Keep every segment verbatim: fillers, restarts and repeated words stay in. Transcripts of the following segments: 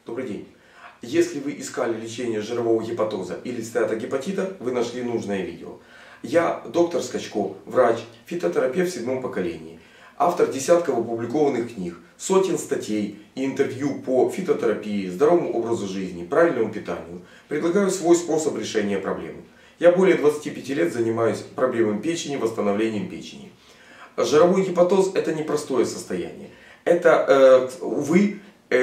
Добрый день. Если вы искали лечение жирового гепатоза или стеатогепатита, вы нашли нужное видео. Я доктор Скачко, врач, фитотерапевт в седьмом поколении, автор десятков опубликованных книг, сотен статей и интервью по фитотерапии, здоровому образу жизни, правильному питанию. Предлагаю свой способ решения проблемы. Я более двадцати пяти лет занимаюсь проблемами печени, восстановлением печени. Жировой гепатоз – это непростое состояние. Это, э, увы,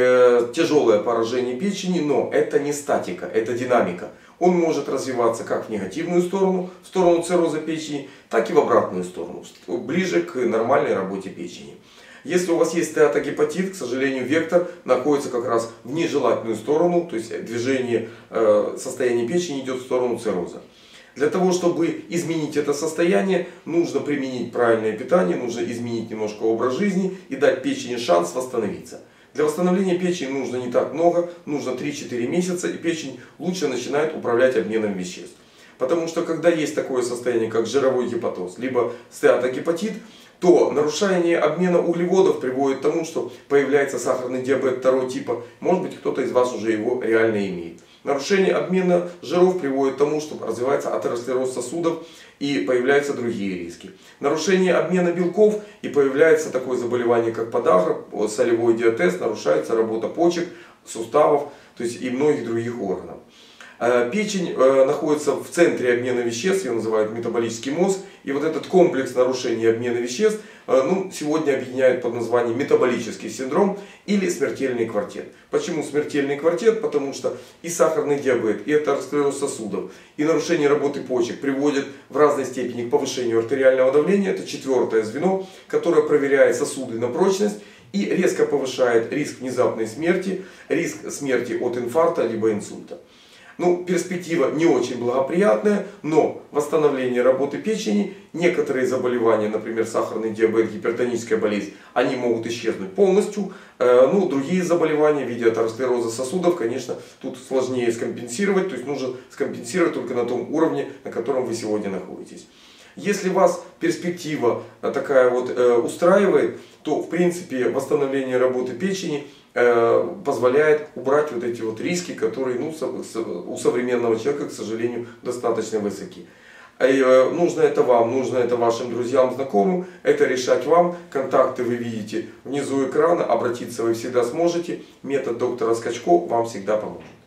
э, тяжелое поражение печени, но это не статика, это динамика. Он может развиваться как в негативную сторону, в сторону цирроза печени, так и в обратную сторону, ближе к нормальной работе печени. Если у вас есть стеатогепатит, к сожалению, вектор находится как раз в нежелательную сторону, то есть движение э, состояния печени идет в сторону цирроза. Для того, чтобы изменить это состояние, нужно применить правильное питание, нужно изменить немножко образ жизни и дать печени шанс восстановиться. Для восстановления печени нужно не так много, нужно три-четыре месяца, и печень лучше начинает управлять обменом веществ. Потому что когда есть такое состояние, как жировой гепатоз, либо стеатогепатит, то нарушение обмена углеводов приводит к тому, что появляется сахарный диабет второго типа. Может быть, кто-то из вас уже его реально имеет. Нарушение обмена жиров приводит к тому, что развивается атеросклероз сосудов и появляются другие риски. Нарушение обмена белков и появляется такое заболевание, как подагра, солевой диатез, нарушается работа почек, суставов, то есть и многих других органов. Печень находится в центре обмена веществ, ее называют метаболический мозг. И вот этот комплекс нарушений обмена веществ ну, сегодня объединяют под названием метаболический синдром или смертельный квартет. Почему смертельный квартет? Потому что и сахарный диабет, и атеросклероз сосудов, и нарушение работы почек приводят в разной степени к повышению артериального давления. Это четвертое звено, которое проверяет сосуды на прочность и резко повышает риск внезапной смерти, риск смерти от инфаркта либо инсульта. Ну, перспектива не очень благоприятная, но восстановление работы печени, некоторые заболевания, например, сахарный диабет, гипертоническая болезнь, они могут исчезнуть полностью. Ну, другие заболевания в виде атеросклероза сосудов, конечно, тут сложнее скомпенсировать, то есть нужно скомпенсировать только на том уровне, на котором вы сегодня находитесь. Если вас перспектива такая вот устраивает, то в принципе восстановление работы печени позволяет убрать вот эти вот риски, которые ну, у современного человека, к сожалению, достаточно высоки. Нужно это вам, нужно это вашим друзьям, знакомым, это решать вам. Контакты вы видите внизу экрана, обратиться вы всегда сможете. Метод доктора Скачко вам всегда поможет.